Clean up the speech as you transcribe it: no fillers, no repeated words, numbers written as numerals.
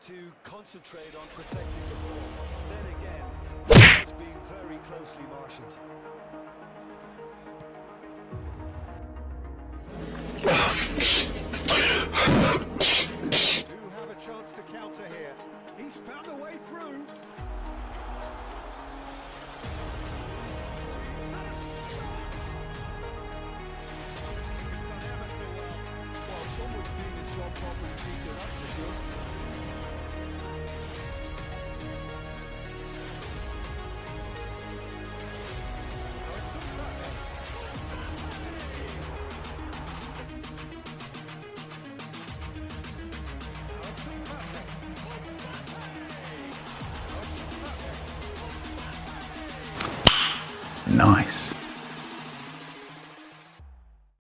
to concentrate on protecting the ball. Then again, it's being very closely marshalled. Do have a chance to counter here. He's found a way through. Well, someone's doing his job properly, Peter, that's for sure. Nice.